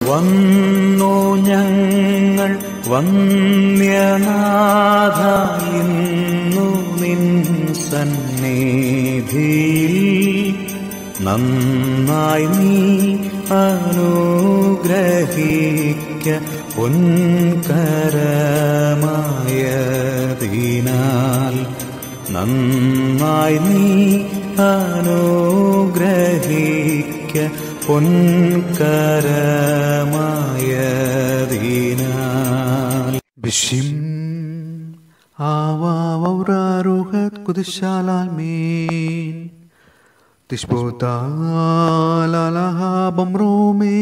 വന്നു ഞങ്ങൾ വന്യനാഥ ഇന്നു നിൻ സന്നിധിയിൽ നന്നായി നീ അനുഗ്രഹിക്ക പൊൻകരമായതിനാൽ നന്നായി നീ അനുഗ്രഹിക്ക പൊൻകരമായതിനാൽ. ബിഷിം ആവാവൗറാറുഹത് കുദിശാലാൽമീൻ തിഷ്പോതാലാലഹാബംറോമേ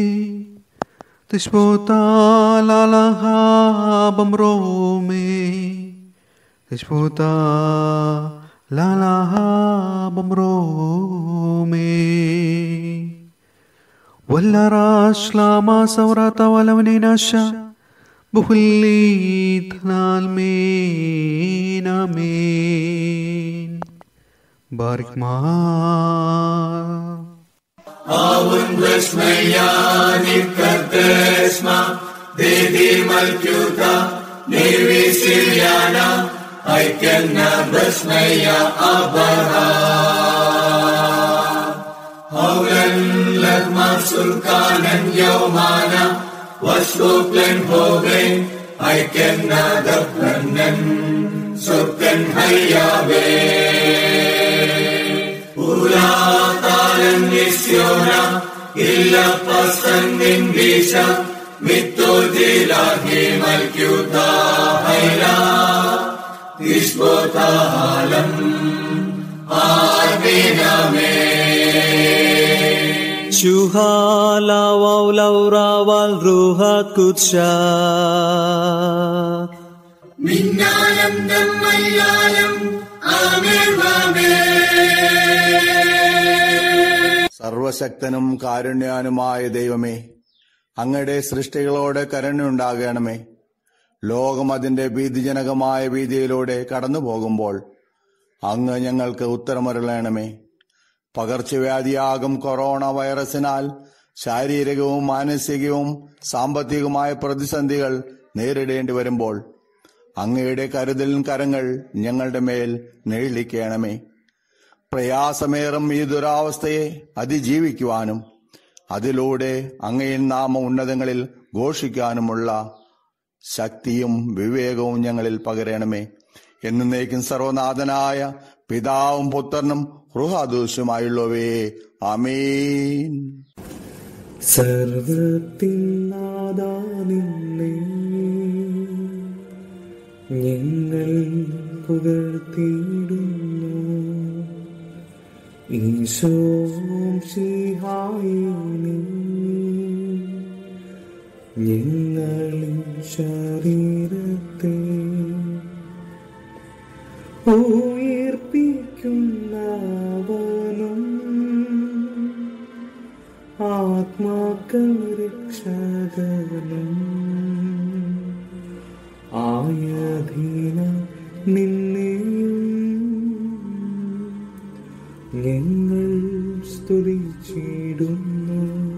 തിഷ്പോതാലാലഹാബംറോമേ തിഷ്പോതാലാലഹാബംറോമേ വല്ലറാശ്ലാമാ സൗറാത്ത വലവനേനാശ ബഹുല്ലീത്നാൽമേൻ ആമേൻ. ബാരിക്മാർ Avun blesmeya nikadesma dedi malkyuta nirvisilyana aikenna blesmeya abaha haulen lagmar sulkanen yomana wasbuklen hogen aikenna daplanen sukken hayyabe Ulatalen nisiona illa pasangin bisa mitodilahi malkyuta hayla isbotahalam arminame Shuhalawaw lawrawal ruhat kutsha minnalam dammayalam amen amen. സർവശക്തനും കാരുണ്യാനുമായ ദൈവമേ, അങ്ങയുടെ സൃഷ്ടികളോട് കരുണയുണ്ടാകണമേ. ലോകം അതിന്റെ ഭീതിജനകമായ ഭീതിയിലൂടെ കടന്നു പോകുമ്പോൾ അങ്ങ് ഞങ്ങൾക്ക് ഉത്തരമരുളണമേ. പകർച്ചവ്യാധിയാകും കൊറോണ വൈറസിനാൽ ശാരീരികവും മാനസികവും സാമ്പത്തികവുമായ പ്രതിസന്ധികൾ നേരിടേണ്ടി വരുമ്പോൾ അങ്ങയുടെ കരുതലിൻ കരങ്ങൾ ഞങ്ങളുടെ മേൽ നീളിക്കണമേ. പ്രയാസമേറും ഈ ദുരാവസ്ഥയെ അതിജീവിക്കുവാനും അതിലൂടെ അങ്ങയിൽ നാമ ഉന്നതങ്ങളിൽ ഘോഷിക്കാനുമുള്ള ശക്തിയും വിവേകവും ഞങ്ങളിൽ പകരണമേ. എന്നേക്കും സർവനാഥനായ പിതാവും പുത്രനും റുഹാദൂസുമായുള്ളവേ, ആമേൻ. സർവത്തിൻ നാഥാ നിന്നെ ഞങ്ങൾ പുകഴ്ത്തിയിടുന്നു. ഈശോംശിഹായിനി ഞങ്ങളിൽ ശരീരത്തെ ഉയിർപ്പിക്കുന്നവനും ആത്മാക്കൾ രക്ഷകനും ആയധീന നിന്നെയും ഞങ്ങൾ സ്തുതിച്ചിടുന്നു.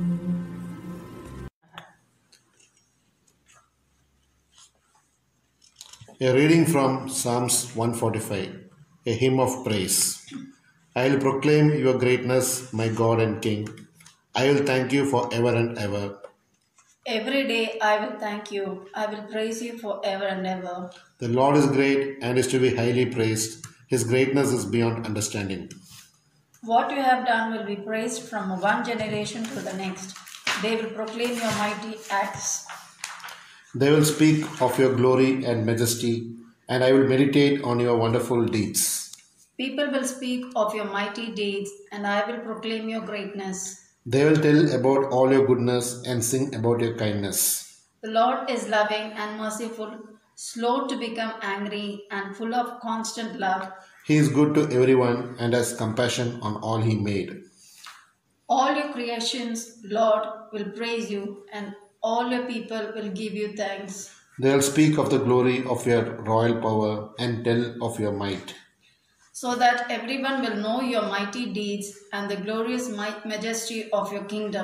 A reading from Psalms 145, a hymn of praise. I will proclaim your greatness, my God and King. I will thank you for ever and ever. Every day I will thank you. I will praise you forever and ever. The Lord is great and is to be highly praised. His greatness is beyond understanding. What you have done will be praised from one generation to the next. They will proclaim your mighty acts. They will speak of your glory and majesty, and I will meditate on your wonderful deeds. People will speak of your mighty deeds, and I will proclaim your greatness. They will tell about all your goodness and sing about your kindness. The Lord is loving and merciful, slow to become angry, and full of constant love. He is good to everyone and has compassion on all he made. All your creations, Lord, will praise you, and all your people will give you thanks. They will speak of the glory of your royal power and tell of your might. So that everyone will know your mighty deeds and the glorious majesty of your kingdom.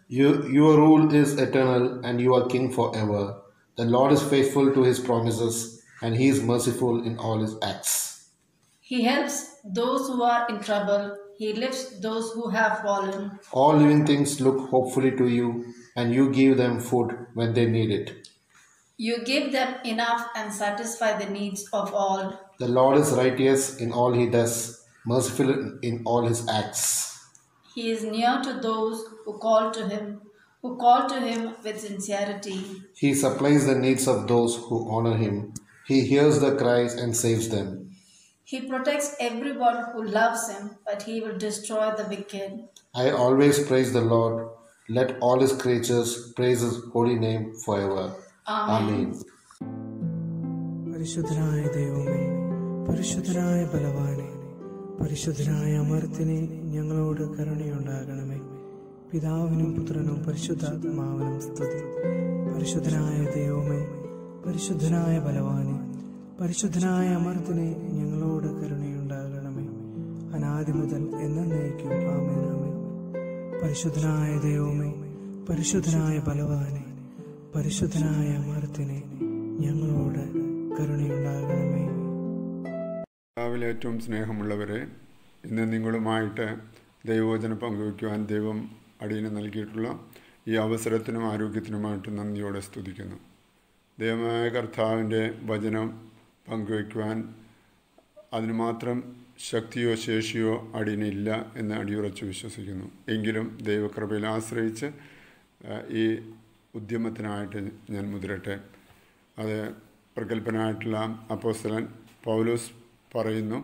Your rule is eternal and you are king forever. The Lord is faithful to his promises and he is merciful in all his acts. He helps those who are in trouble. He lifts those who have fallen. All living things look hopefully to you and you give them food when they need it. You give them enough and satisfy the needs of all. The Lord is righteous in all he does, merciful in all his acts. He is near to those who call to him with sincerity. He supplies the needs of those who honor him. He hears their cries and saves them. He protects everyone who loves him, but he will destroy the wicked. I always praise the Lord. Let all his creatures praise his holy name forever. Amen. പരിശുദ്ധനായ ദൈവമേ, പരിശുദ്ധനായ ബലവാനെ, പരിശുദ്ധനായ അമർത്തിനെ ഞങ്ങളോട് കരുണയുണ്ടാകണമേ. പിതാവിനും പുത്രനും പരിശുദ്ധാത്മാവിനും സ്തുതി. പരിശുദ്ധനായ ദൈവമേ, പരിശുദ്ധനായ ബലവാനെ, പരിശുദ്ധനായ അമർത്തിനെ ഞങ്ങളോട് കരുണയുണ്ടാകണമേ. അനാദി മുതൽ എന്നേക്കും ആമേൻ ആമേൻ. പരിശുദ്ധനായ ദൈവമേ, പരിശുദ്ധനായ ബലവാനെ, പരിശുദ്ധനായ അമർത്തിനെ ഞങ്ങളോട് കരുണയുണ്ടാകണമേ. രാവിലെ ഏറ്റവും സ്നേഹമുള്ളവരെ, ഇന്ന് നിങ്ങളുമായിട്ട് ദൈവവചനം പങ്കുവയ്ക്കുവാൻ ദൈവം അടിയന് നൽകിയിട്ടുള്ള ഈ അവസരത്തിനും ആരോഗ്യത്തിനുമായിട്ട് നന്ദിയോടെ സ്തുതിക്കുന്നു. ദൈവമായ കർത്താവിൻ്റെ വചനം പങ്കുവയ്ക്കുവാൻ അതിന് മാത്രം ശക്തിയോ ശേഷിയോ അടിയനില്ല എന്ന് അടിയുറച്ച് വിശ്വസിക്കുന്നു. എങ്കിലും ദൈവകൃപയിൽ ആശ്രയിച്ച് ഈ ഉദ്യമത്തിനായിട്ട് ഞാൻ മുതിരട്ടെ. അത് പ്രഗത്ഭനായിട്ടുള്ള അപ്പോസ്തലൻ പൗലോസ് പറയുന്നു,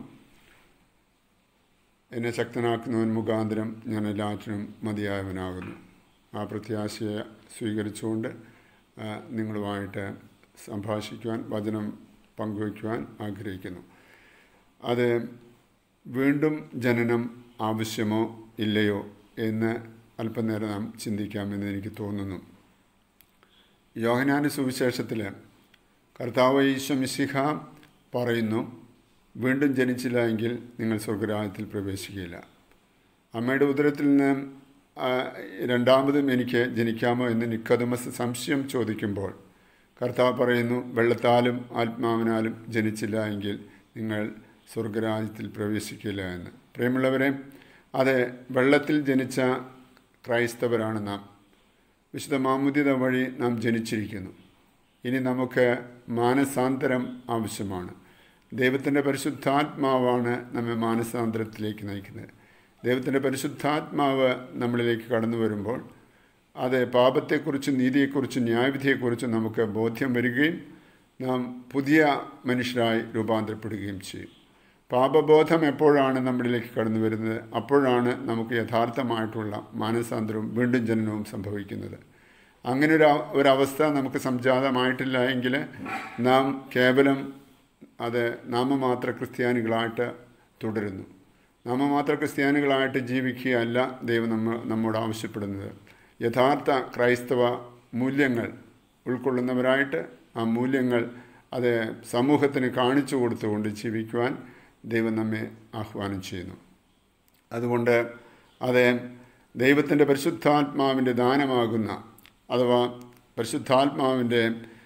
എന്നെ ശക്തനാക്കുന്നവൻ മുഖാന്തരം ഞാൻ എല്ലാറ്റിനും മതിയായവനാകുന്നു. ആ പ്രത്യാശയെ സ്വീകരിച്ചുകൊണ്ട് നിങ്ങളുമായിട്ട് സംഭാഷിക്കുവാൻ, വചനം പങ്കുവയ്ക്കുവാൻ ആഗ്രഹിക്കുന്നു. അത് വീണ്ടും ജനനം ആവശ്യമോ ഇല്ലയോ എന്ന് അല്പനേരം നാം ചിന്തിക്കാമെന്ന് എനിക്ക് തോന്നുന്നു. യോഹന്നാന്റെ സുവിശേഷത്തിൽ കർത്താവ് ഈശോ മിശിഹ പറയുന്നു, വീണ്ടും ജനിച്ചില്ല എങ്കിൽ നിങ്ങൾ സ്വർഗരാജ്യത്തിൽ പ്രവേശിക്കുകയില്ല. അമ്മയുടെ ഉദരത്തിൽ നിന്ന് രണ്ടാമതും എനിക്ക് ജനിക്കാമോ എന്ന് നിക്കോദമസ് സംശയം ചോദിക്കുമ്പോൾ കർത്താവ് പറയുന്നു, വെള്ളത്താലും ആത്മാവിനാലും ജനിച്ചില്ല എങ്കിൽ നിങ്ങൾ സ്വർഗരാജ്യത്തിൽ പ്രവേശിക്കില്ല എന്ന്. പ്രിയമുള്ളവരെ, അത് വെള്ളത്തിൽ ജനിച്ച ക്രൈസ്തവരാണ് നാം. വിശുദ്ധ മാമോദീസ വഴി നാം ജനിച്ചിരിക്കുന്നു. ഇനി നമുക്ക് മാനസാന്തരം ആവശ്യമാണ്. ദൈവത്തിൻ്റെ പരിശുദ്ധാത്മാവാണ് നമ്മെ മാനസാന്തരത്തിലേക്ക് നയിക്കുന്നത്. ദൈവത്തിൻ്റെ പരിശുദ്ധാത്മാവ് നമ്മളിലേക്ക് കടന്നു വരുമ്പോൾ അത് പാപത്തെക്കുറിച്ചും നീതിയെക്കുറിച്ചും ന്യായവിധിയെക്കുറിച്ചും നമുക്ക് ബോധ്യം വരികയും നാം പുതിയ മനുഷ്യരായി രൂപാന്തരപ്പെടുകയും ചെയ്യും. പാപബോധം എപ്പോഴാണ് നമ്മളിലേക്ക് കടന്നു വരുന്നത്, അപ്പോഴാണ് നമുക്ക് യഥാർത്ഥമായിട്ടുള്ള മാനസാന്തരവും വീണ്ടും ജനനവും സംഭവിക്കുന്നത്. അങ്ങനെ ഒരവസ്ഥ നമുക്ക് സംജാതമായിട്ടില്ല എങ്കിൽ നാം കേവലം അത് നാമമാത്ര ക്രിസ്ത്യാനികളായിട്ട് തുടരുന്നു. നാമമാത്ര ക്രിസ്ത്യാനികളായിട്ട് ജീവിക്കുകയല്ല ദൈവം നമ്മോട് ആവശ്യപ്പെടുന്നത്. യഥാർത്ഥ ക്രൈസ്തവ മൂല്യങ്ങൾ ഉൾക്കൊള്ളുന്നവരായിട്ട് ആ മൂല്യങ്ങൾ അത് സമൂഹത്തിന് കാണിച്ചു കൊടുത്തുകൊണ്ട് ജീവിക്കുവാൻ ദൈവം നമ്മെ ആഹ്വാനം ചെയ്യുന്നു. അതുകൊണ്ട് അത് ദൈവത്തിൻ്റെ പരിശുദ്ധാത്മാവിൻ്റെ ദാനമാകുന്ന അഥവാ പരിശുദ്ധാത്മാവിൻ്റെ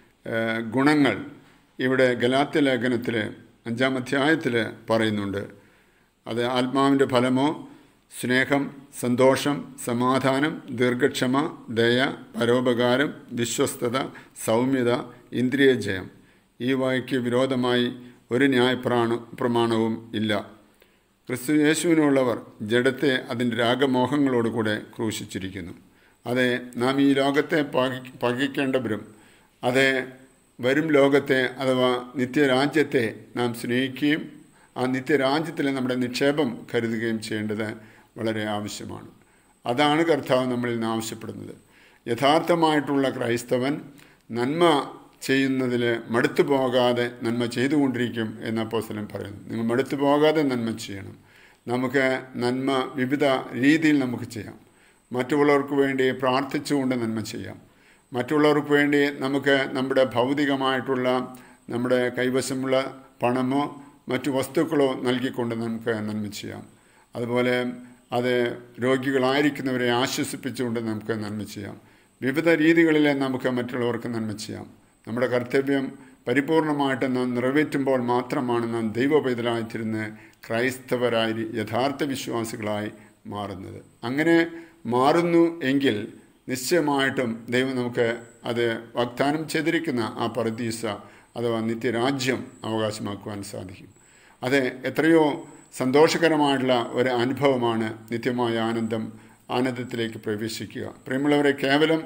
ഗുണങ്ങൾ ഇവിടെ ഗലാത്യ ലേഖനത്തിൽ 5-ാം അധ്യായത്തിൽ പറയുന്നുണ്ട്. അത് ആത്മാവിൻ്റെ ഫലമോ സ്നേഹം, സന്തോഷം, സമാധാനം, ദീർഘക്ഷമ, ദയ, പരോപകാരം, വിശ്വസ്തത, സൗമ്യത, ഇന്ദ്രിയജയം. ഈ വകയ്ക്ക് വിരോധമായി ഒരു പ്രമാണവും ഇല്ല. ക്രിസ്തു യേശുവിനുള്ളവർ ജഡത്തെ അതിൻ്റെ രാഗമോഹങ്ങളോടുകൂടെ ക്രൂശിച്ചിരിക്കുന്നു. അതെ, നാം ഈ ലോകത്തെ പകയ്ക്കേണ്ടവരും അതെ വരും ലോകത്തെ അഥവാ നിത്യരാജ്യത്തെ നാം സ്നേഹിക്കുകയും ആ നിത്യരാജ്യത്തിൽ നമ്മുടെ നിക്ഷേപം കരുതുകയും ചെയ്യേണ്ടത് വളരെ ആവശ്യമാണ്. അതാണ് കർത്താവ് നമ്മളിൽ നിന്ന് ആവശ്യപ്പെടുന്നത്. യഥാർത്ഥമായിട്ടുള്ള ക്രൈസ്തവൻ നന്മ ചെയ്യുന്നതിൽ മടുത്തു പോകാതെ നന്മ ചെയ്തുകൊണ്ടിരിക്കും എന്ന് അപ്പോസ്തലൻ പറയുന്നു. നിങ്ങൾ മടുത്തു പോകാതെ നന്മ ചെയ്യണം. നമുക്ക് നന്മ വിവിധ രീതിയിൽ നമുക്ക് ചെയ്യാം. മറ്റുള്ളവർക്ക് വേണ്ടി പ്രാർത്ഥിച്ചുകൊണ്ട് നന്മ ചെയ്യാം. മറ്റുള്ളവർക്ക് വേണ്ടി നമുക്ക് നമ്മുടെ ഭൗതികമായിട്ടുള്ള നമ്മുടെ കൈവശമുള്ള പണമോ മറ്റു വസ്തുക്കളോ നൽകിക്കൊണ്ട് നമുക്ക് നന്മ ചെയ്യാം. അതുപോലെ അത് രോഗികളായിരിക്കുന്നവരെ ആശ്വസിപ്പിച്ചുകൊണ്ട് നമുക്ക് നന്മ ചെയ്യാം. വിവിധ രീതികളിൽ നമുക്ക് മറ്റുള്ളവർക്ക് നന്മ ചെയ്യാം. നമ്മുടെ കർത്തവ്യം പരിപൂർണമായിട്ട് നാം നിറവേറ്റുമ്പോൾ മാത്രമാണ് നാം ദൈവപൈതലായിത്തീരുന്ന ക്രൈസ്തവരായി യഥാർത്ഥ വിശ്വാസികളായി മാറുന്നത്. അങ്ങനെ മാറുന്നു എങ്കിൽ നിശ്ചയമായിട്ടും ദൈവം നമുക്ക് അത് വാഗ്ദാനം ചെയ്തിരിക്കുന്ന ആ പറുദീസ അഥവാ നിത്യരാജ്യം അവകാശമാക്കുവാൻ സാധിക്കും. അത് എത്രയോ സന്തോഷകരമായിട്ടുള്ള ഒരു അനുഭവമാണ് നിത്യമായ ആനന്ദത്തിലേക്ക് പ്രവേശിക്കുക. പ്രിയമുള്ളവരെ, കേവലം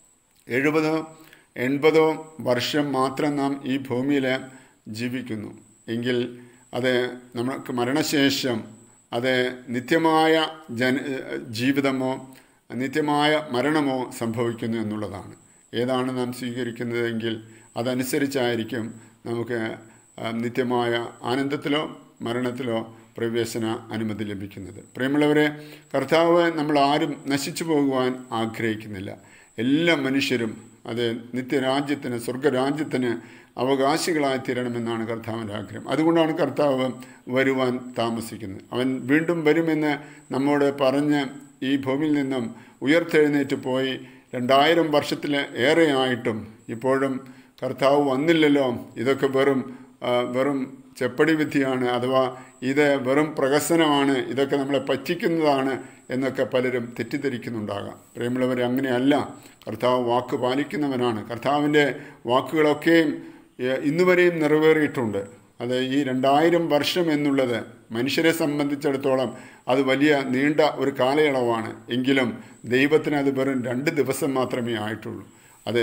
70-80 വർഷം മാത്രം നാം ഈ ഭൂമിയിൽ ജീവിക്കുന്നു എങ്കിൽ അത് നമുക്ക് മരണശേഷം അത് നിത്യമായ ജീവിതമോ നിത്യമായ മരണമോ സംഭവിക്കുന്നു എന്നുള്ളതാണ്. ഏതാണ് നാം സ്വീകരിക്കുന്നതെങ്കിൽ അതനുസരിച്ചായിരിക്കും നമുക്ക് നിത്യമായ ആനന്ദത്തിലോ മരണത്തിലോ പ്രവേശന അനുമതി ലഭിക്കുന്നത്. പ്രിയമുള്ളവരെ, കർത്താവ് നമ്മൾ ആരും നശിച്ചു പോകുവാൻ ആഗ്രഹിക്കുന്നില്ല. എല്ലാ മനുഷ്യരും അത് നിത്യരാജ്യത്തിന്, സ്വർഗരാജ്യത്തിന് അവകാശികളായി തീരണമെന്നാണ് കർത്താവിൻ്റെ ആഗ്രഹം. അതുകൊണ്ടാണ് കർത്താവ് വരുവാൻ താമസിക്കുന്നത്. അവൻ വീണ്ടും വരുമെന്ന് നമ്മോട് പറഞ്ഞ് ഈ ഭൂമിയിൽ നിന്നും ഉയർത്തെഴുന്നേറ്റ് പോയി 2000 വർഷത്തിൽ ഏറെയായിട്ടും ഇപ്പോഴും കർത്താവ് വന്നില്ലല്ലോ, ഇതൊക്കെ വെറും ചെപ്പടി വിദ്യയാണ്, അഥവാ ഇത് വെറും പ്രഹസനമാണ്, ഇതൊക്കെ നമ്മളെ പറ്റിക്കുന്നതാണ് എന്നൊക്കെ പലരും തെറ്റിദ്ധരിക്കുന്നുണ്ടാകാം. പ്രിയമുള്ളവരെ, അങ്ങനെയല്ല. കർത്താവ് വാക്ക് പാലിക്കുന്നവനാണ്. കർത്താവിൻ്റെ വാക്കുകളൊക്കെയും ഇന്നുവരെയും നിറവേറിയിട്ടുണ്ട്. അത് ഈ 2000 വർഷം എന്നുള്ളത് മനുഷ്യരെ സംബന്ധിച്ചിടത്തോളം അത് വലിയ നീണ്ട ഒരു കാലയളവാണ്. എങ്കിലും ദൈവത്തിന് അത് വെറും 2 ദിവസം മാത്രമേ ആയിട്ടുള്ളൂ. അത്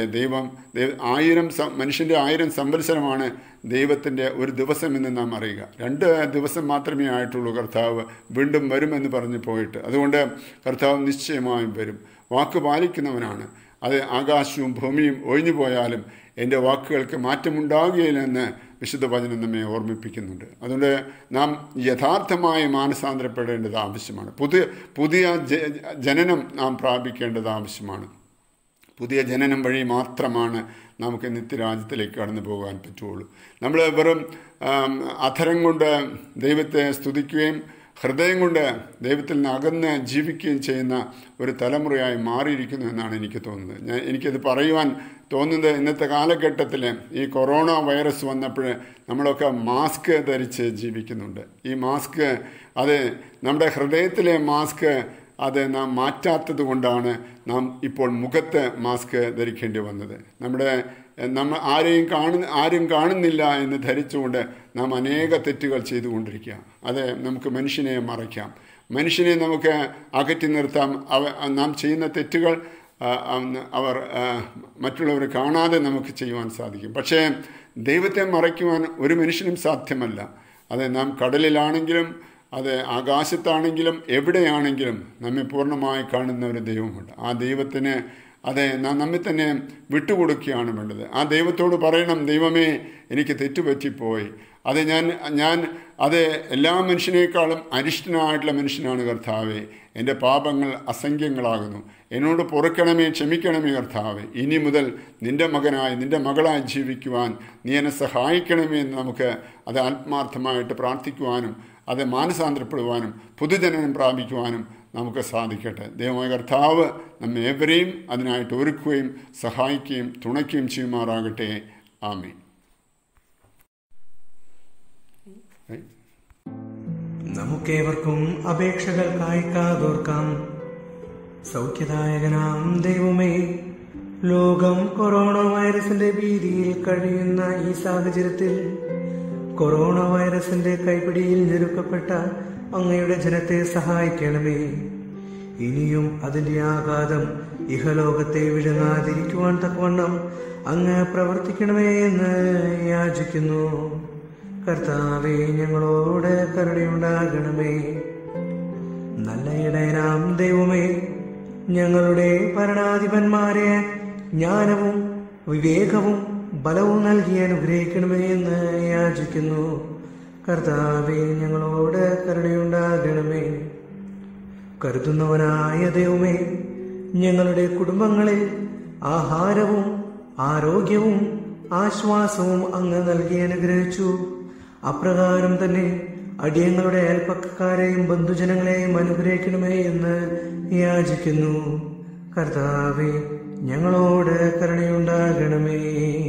മനുഷ്യൻ്റെ 1000 സംവത്സരമാണ് ദൈവത്തിൻ്റെ ഒരു ദിവസം എന്ന് നാം അറിയുക. 2 ദിവസം മാത്രമേ ആയിട്ടുള്ളൂ കർത്താവ് വീണ്ടും വരുമെന്ന് പറഞ്ഞു പോയിട്ട്. അതുകൊണ്ട് കർത്താവ് നിശ്ചയമായും വരും. വാക്ക് പാലിക്കുന്നവനാണ്. അത് ആകാശവും ഭൂമിയും ഒഴിഞ്ഞു പോയാലും എൻ്റെ വാക്കുകൾക്ക് മാറ്റമുണ്ടാകുകയില്ലെന്ന് വിശുദ്ധ വചനം നമ്മെ ഓർമ്മിപ്പിക്കുന്നുണ്ട്. അതുകൊണ്ട് നാം യഥാർത്ഥമായി മാനസാന്തരപ്പെടേണ്ടത് ആവശ്യമാണ്. പുതിയ ജനനം നാം പ്രാപിക്കേണ്ടത് ആവശ്യമാണ്. പുതിയ ജനനം വഴി മാത്രമാണ് നമുക്ക് നിത്യരാജ്യത്തിലേക്ക് കടന്നു പോകാൻ പറ്റുള്ളൂ. നമ്മൾ വെറും അധരം കൊണ്ട് ദൈവത്തെ സ്തുതിക്കുകയും ഹൃദയം കൊണ്ട് ദൈവത്തിൽ നിന്ന് അകന്ന് ജീവിക്കുകയും ചെയ്യുന്ന ഒരു തലമുറയായി മാറിയിരിക്കുന്നു എന്നാണ് എനിക്ക് തോന്നുന്നത്. എനിക്കത് പറയുവാൻ തോന്നുന്നത് ഇന്നത്തെ കാലഘട്ടത്തിൽ ഈ കൊറോണ വൈറസ് വന്നപ്പോൾ നമ്മളൊക്കെ മാസ്ക് ധരിച്ച് ജീവിക്കുന്നുണ്ട്. ഈ മാസ്ക് അത് നമ്മുടെ ഹൃദയത്തിലെ മാസ്ക് അത് നാം മാറ്റാത്തത് കൊണ്ടാണ് നാം ഇപ്പോൾ മുഖത്ത് മാസ്ക് ധരിക്കേണ്ടി വന്നത്. നമ്മൾ ആരും കാണുന്നില്ല എന്ന് ധരിച്ചുകൊണ്ട് നാം അനേക തെറ്റുകൾ ചെയ്തുകൊണ്ടിരിക്കുക. അത് നമുക്ക് മനുഷ്യനെ മറയ്ക്കാം, മനുഷ്യനെ നമുക്ക് അകറ്റി നിർത്താം. നാം ചെയ്യുന്ന തെറ്റുകൾ മറ്റുള്ളവർ കാണാതെ നമുക്ക് ചെയ്യുവാൻ സാധിക്കും. പക്ഷേ ദൈവത്തെ മറയ്ക്കുവാൻ ഒരു മനുഷ്യനും സാധ്യമല്ല. അത് നാം കടലിലാണെങ്കിലും അത് ആകാശത്താണെങ്കിലും എവിടെയാണെങ്കിലും നമ്മെ പൂർണ്ണമായി കാണുന്ന ഒരു ദൈവമുണ്ട്. ആ ദൈവത്തിന് നാം നമ്മെ തന്നെ വിട്ടുകൊടുക്കുകയാണ് വേണ്ടത്. ആ ദൈവത്തോട് പറയണം, ദൈവമേ, എനിക്ക് തെറ്റുപറ്റിപ്പോയി. ഞാൻ എല്ലാ മനുഷ്യനേക്കാളും അരിഷ്ടനായിട്ടുള്ള മനുഷ്യനാണ് കർത്താവേ. എൻ്റെ പാപങ്ങൾ അസംഖ്യങ്ങളാകുന്നു. എന്നോട് പൊറുക്കണമേ, ക്ഷമിക്കണമേ കർത്താവേ. ഇനി മുതൽ നിൻ്റെ മകനായി നിൻ്റെ മകളായി ജീവിക്കുവാൻ നീ എന്നെ സഹായിക്കണമേ എന്ന് നമുക്ക് അത് ആത്മാർത്ഥമായിട്ട് പ്രാർത്ഥിക്കുവാനും അത് മാനസാന്തരപ്പെടുവാനും പുതുജനനം പ്രാപിക്കുവാനും നമുക്ക് സാധിക്കട്ടെ. ദൈവമായ കർത്താവ് നമ്മേവരെയും അതിനായിട്ട് ഒരുക്കുകയും സഹായിക്കുകയും തുണയ്ക്കുകയും ചെയ്യുമാറാകട്ടെ. ആമേൻ. നമുക്കേവർക്കും അപേക്ഷകൾക്കായി കാതോർക്കാം. സൗഖ്യദായകനാം ദൈവമേ, ലോകം കൊറോണ വൈറസിന്റെ ഭീതിയിൽ കഴിയുന്ന ഈ സാഹചര്യത്തിൽ കൊറോണ വൈറസിന്റെ കൈപ്പിടിയിൽ ഞെരുക്കപ്പെട്ട അങ്ങയുടെ ജനത്തെ സഹായിക്കണമേ. ഇനിയും അതിന്റെ ആഘാതം ഇഹലോകത്തെ വിഴുങ്ങാതിരിക്കുവാൻ തക്കവണ്ണം അങ്ങ് പ്രവർത്തിക്കണമേ എന്ന് യാചിക്കുന്നു. കർത്താവേ, ഞങ്ങളോട് കരുണയുണ്ടാകണമേ. നല്ല ഇടയനാം ദൈവമേ, ഞങ്ങളുടെ ഭരണാധിപന്മാരെ ജ്ഞാനവും വിവേകവും ബലവും നൽകി അനുഗ്രഹിക്കണമേ എന്ന് യാചിക്കുന്നു. കർത്താവേ, ഞങ്ങളോട് കരുണയുണ്ടാകണമേ. കരുതുന്നവനായ ദൈവമേ, ഞങ്ങളുടെ കുടുംബങ്ങളിൽ ആഹാരവും ആരോഗ്യവും ആശ്വാസവും അങ്ങ് നൽകി അനുഗ്രഹിച്ചു. അപ്രകാരം തന്നെ അടിയങ്ങളുടെ അയൽപ്പക്കക്കാരെയും ബന്ധുജനങ്ങളെയും അനുഗ്രഹിക്കണമേ എന്ന് യാചിക്കുന്നു. കർത്താവേ, ഞങ്ങളോട് കരുണയുണ്ടാകണമേ.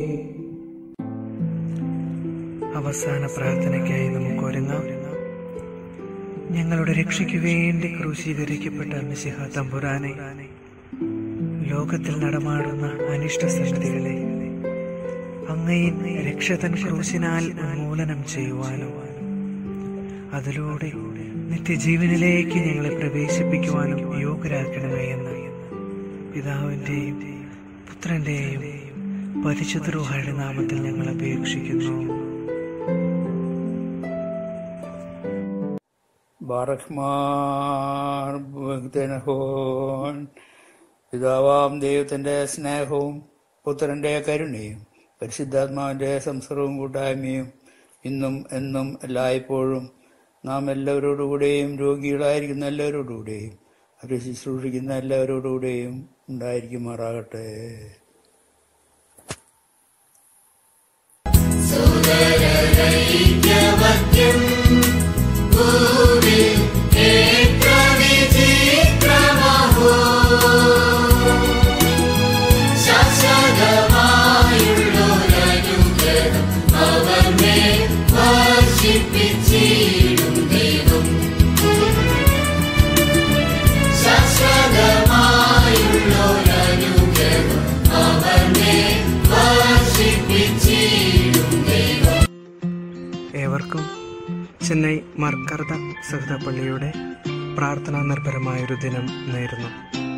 അവസാന പ്രാർത്ഥനയ്ക്കായി നമുക്ക് ഒരുങ്ങാം. ഞങ്ങളുടെ രക്ഷയ്ക്കു വേണ്ടി ക്രൂശീകരിക്കപ്പെട്ട മിശിഹ തമ്പുരാനെ, ലോകത്തിൽ നടമാടുന്ന അനിഷ്ട സംഗതികളെ അങ്ങയിൽ രക്ഷതൻ ക്രൂശിനാൽ ഉന്മൂലനം ചെയ്യുവാനും അതിലൂടെ നിത്യജീവനിലേക്ക് ഞങ്ങളെ പ്രവേശിപ്പിക്കുവാനും യോഗ്യരാക്കണമേ എന്ന് പിതാവിൻ്റെയും പുത്രൻ്റെയും പരിശുദ്ധ റൂഹായുടെ നാമത്തിൽ ഞങ്ങൾ അപേക്ഷിക്കുന്നു. ബാറഖ്മാർ ഭക്തനഹോൻ. പിതാവാം ദൈവത്തിൻ്റെ സ്നേഹവും പുത്രൻ്റെ കരുണയും പരിശുദ്ധാത്മാവിൻ്റെ സംസർഗവും കൂട്ടായ്മയും ഇന്നും എന്നും എല്ലായ്പ്പോഴും നാം എല്ലാവരോടുകൂടെയും രോഗികളായിരിക്കുന്ന എല്ലാവരോടുകൂടെയും അവരെ ശുശ്രൂഷിക്കുന്ന എല്ലാവരോടുകൂടെയും ഉണ്ടായിരിക്കുമാറാകട്ടെ. ഏവർക്കും ചെന്നൈ മാർക്കർദ സഹൃദ പള്ളിയുടെ പ്രാർത്ഥനാ നിർഭരമായൊരു ദിനം നേരുന്നു.